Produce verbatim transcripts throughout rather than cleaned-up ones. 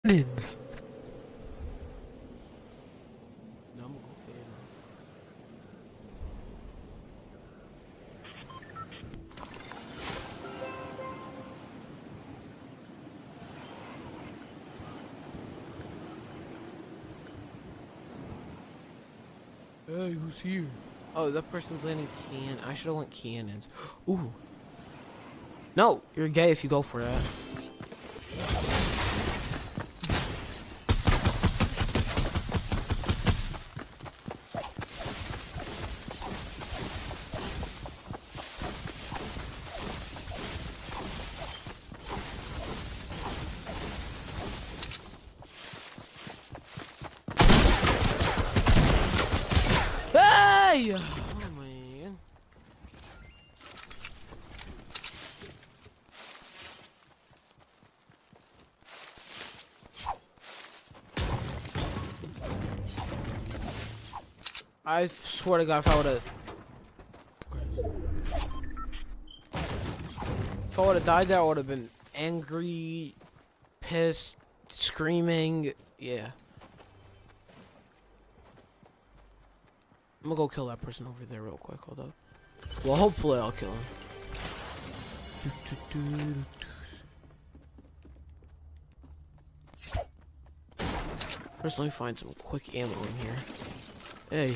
Aliens. No, I'm gonna go fade Hey, who's here? Oh, that person's landing can. I should have went cannons. Ooh. No, you're gay if you go for that. Hey! Oh man. I swear to God, if I would have, if I would have died there, I would have been angry, pissed, screaming. Yeah. I'm gonna go kill that person over there real quick. Hold up. Well, hopefully I'll kill him. First, let me find some quick ammo in here. Hey.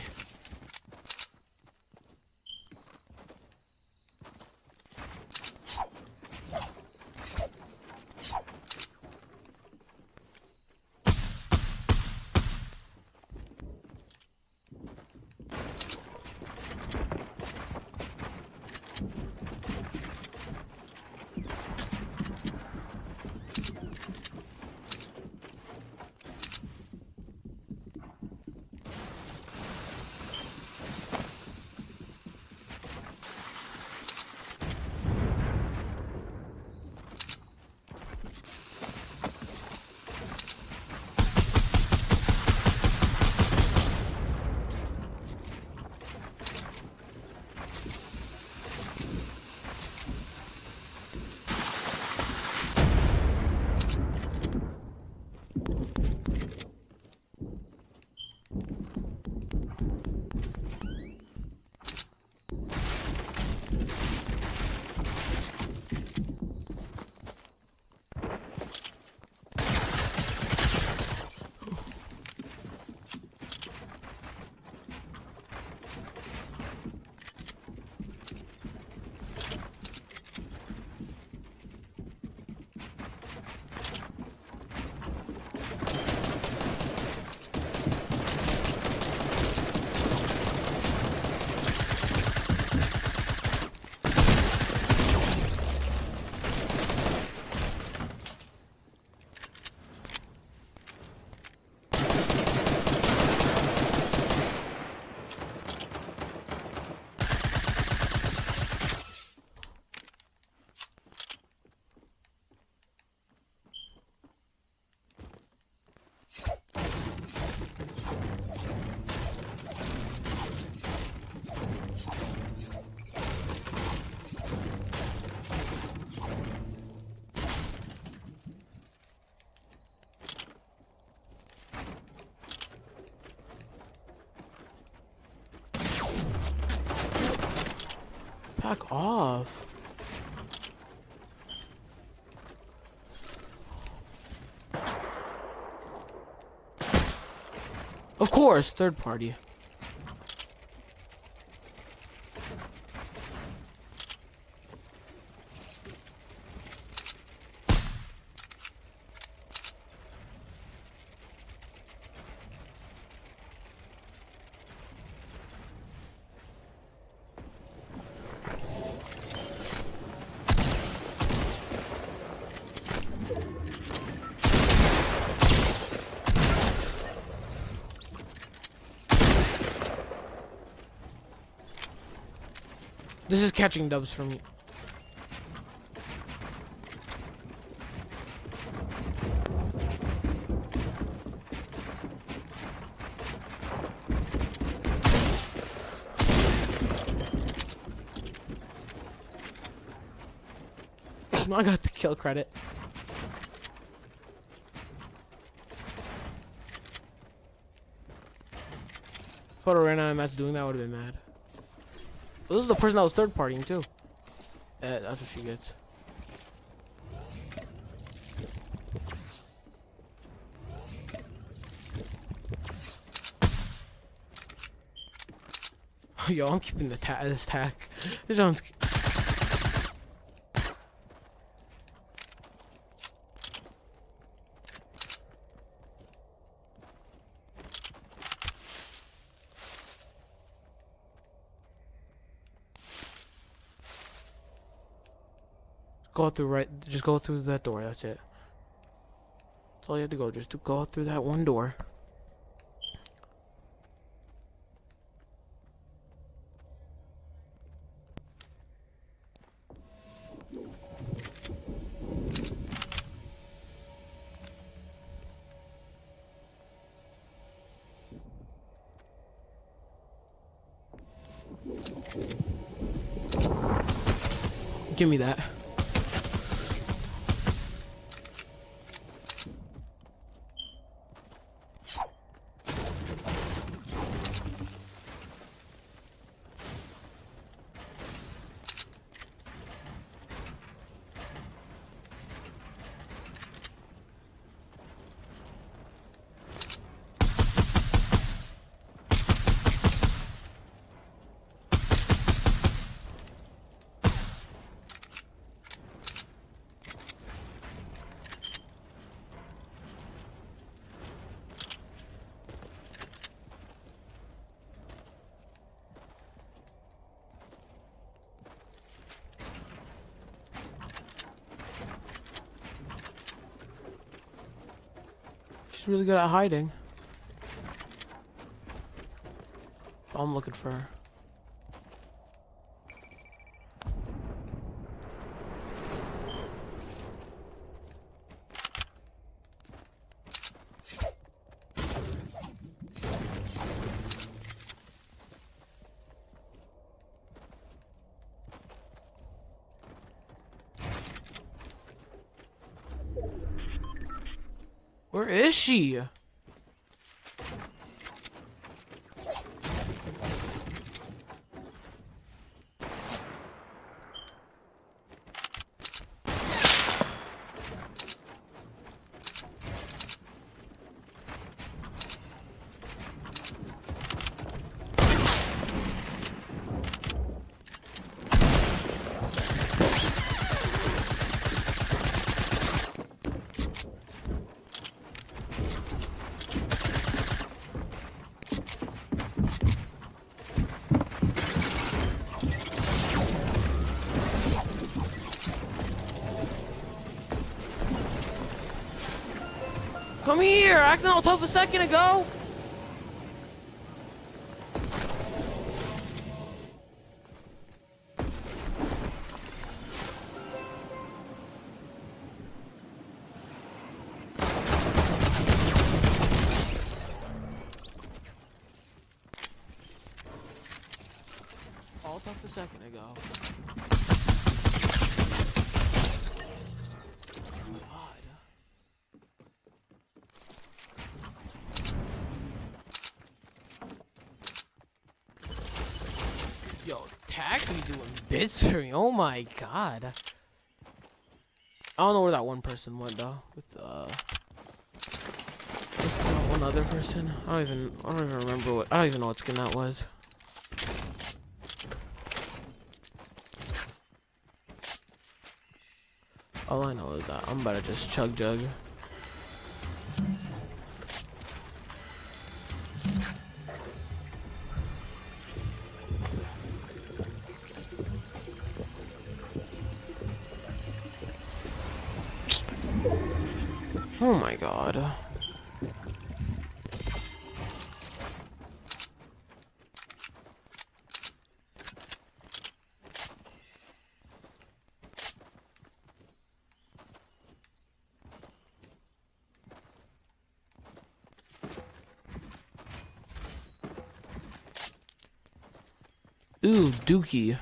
Back off. Of course, third party. This is catching dubs for me. I got the kill credit. Photo right now, Matt's doing that, I would have been mad. Well, this is the person that was third partying too. Uh, that's what she gets. Yo, I'm keeping the ta this tack. This one's. Go through right. Just go through that door. That's it. That's all you have to go. Just to go through that one door. Give me that. She's really good at hiding. I'm looking for her. Where is she? Come here! Acting all tough a second ago! All tough a second ago. Yo, Tack be doing bits for me. Oh my god. I don't know where that one person went though. With uh, with uh, one other person. I don't even. I don't even remember what. I don't even know what skin that was. All I know is that I'm about to just chug jug. Oh my god. Ooh, Dookie.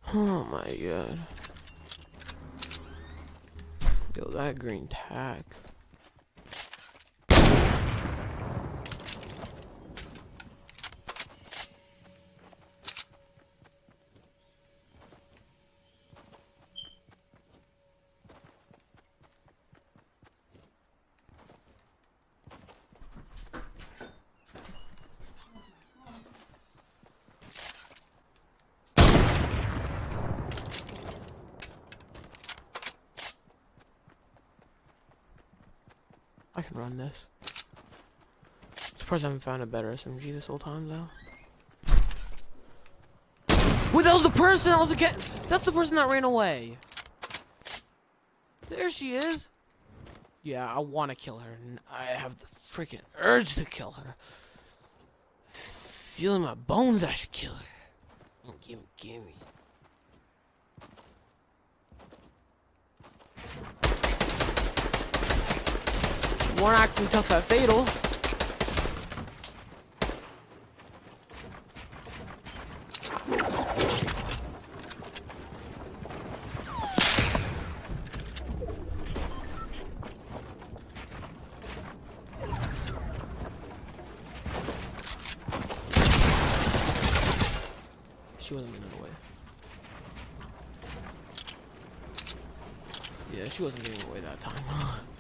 Oh my god. Yo, that green tack. I can run this. Surprised I haven't found a better S M G this whole time though. Wait, that was the person I was again. That's the person that ran away. There she is. Yeah, I want to kill her. I have the freaking urge to kill her. Feeling my bones, I should kill her. Gimme, gimme. We're not acting tough at Fatal. She wasn't getting away. Yeah, she wasn't getting away that time.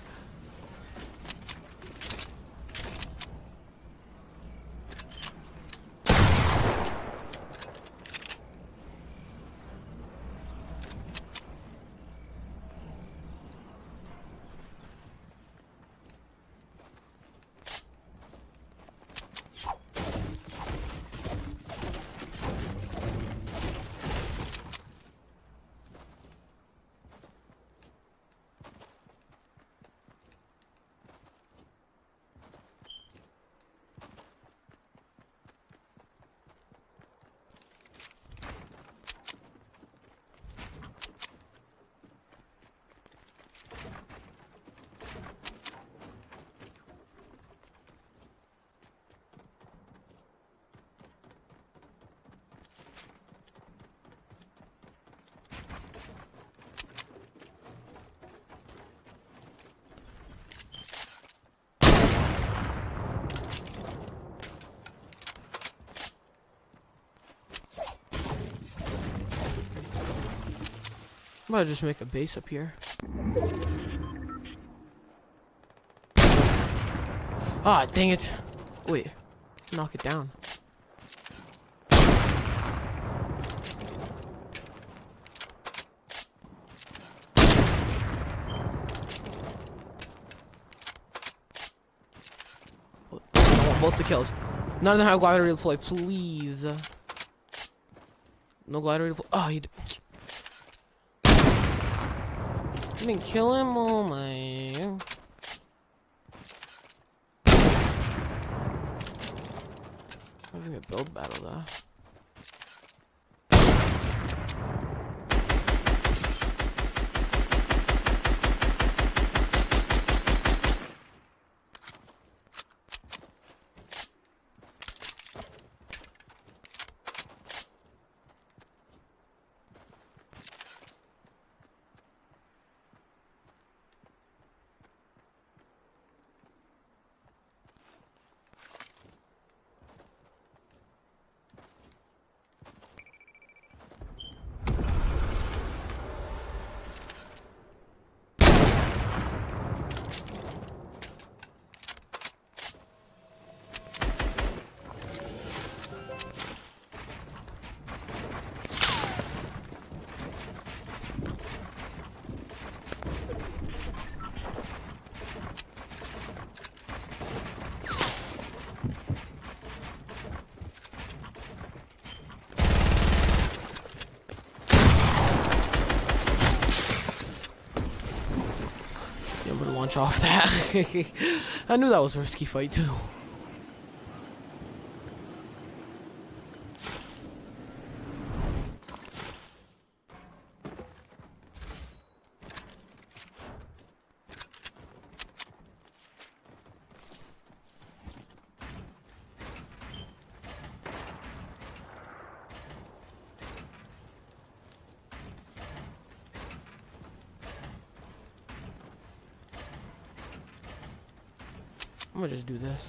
I might just make a base up here. Ah, dang it. Wait, knock it down. I want both the kills. None of them have glider redeploy, please. No glider redeploy. Oh, you. You didn't kill him? Oh my. Having a build battle though. Launch off that. I knew that was a risky fight too. I'm gonna just do this.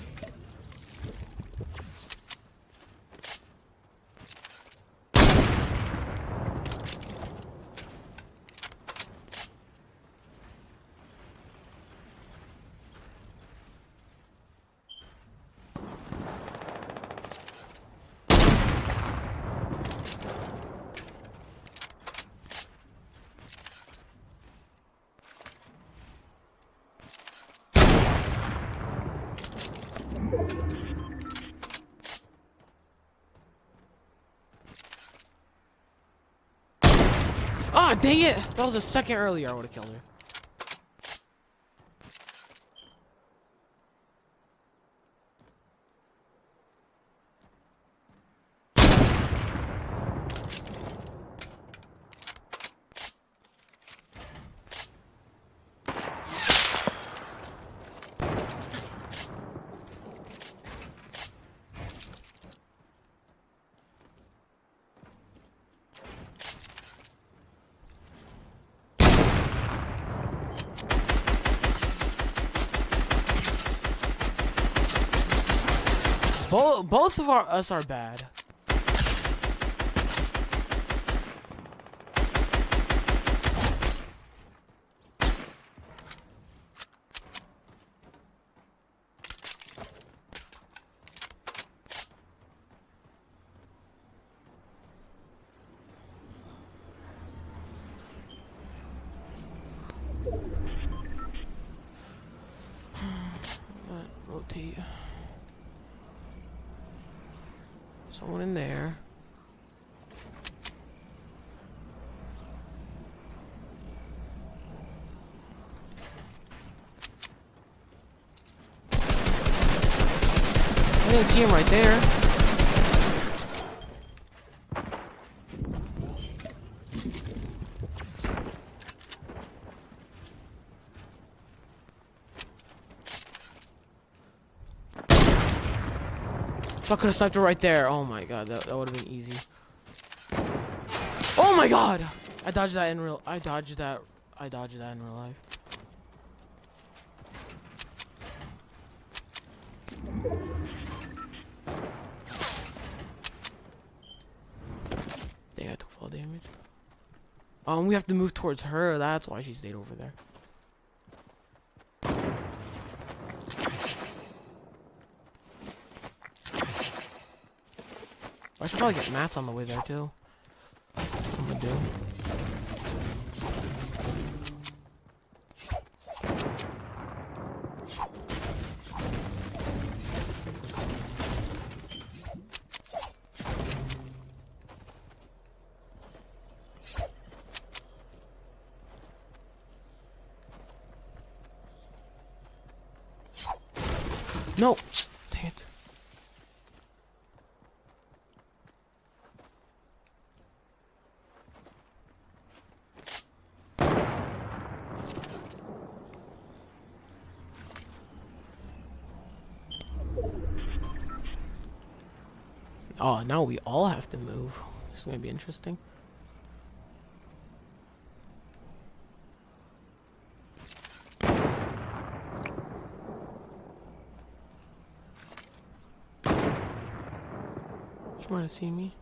Ah, dang it! That was a second earlier. I would have killed her. Both both of our us are bad. Rotate. Someone in there. I didn't see him right there. I could have sniped her right there. Oh my god, that, that would have been easy. Oh my god! I dodged that in real I dodged that I dodged that in real life. Dang, I took fall damage. Um we have to move towards her, that's why she stayed over there. I should probably get mats on the way there too. I'm gonna do. No! Dang it. Oh, now we all have to move. This is gonna be interesting. Just want to see me.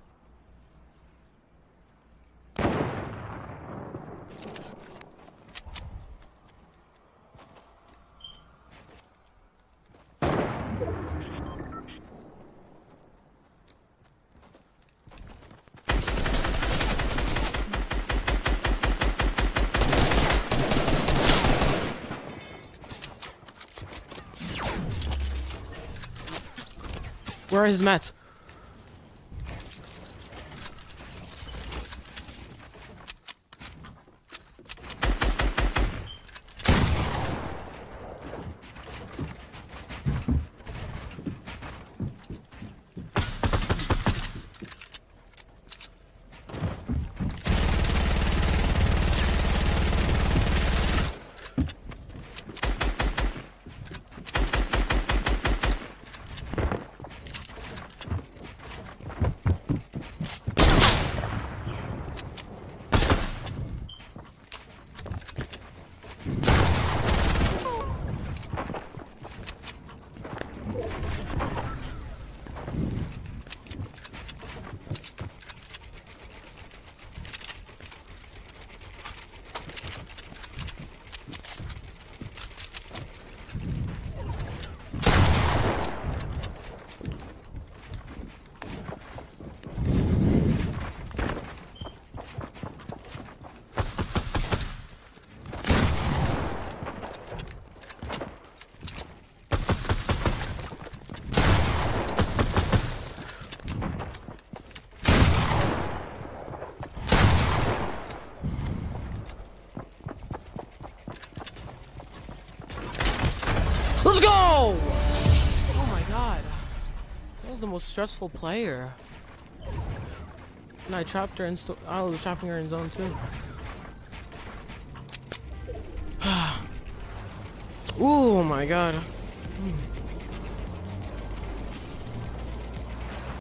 Where are his mats? Let's go! Oh my god. That was the most stressful player. And I trapped her in sto- I was trapping her in zone too. Oh my god.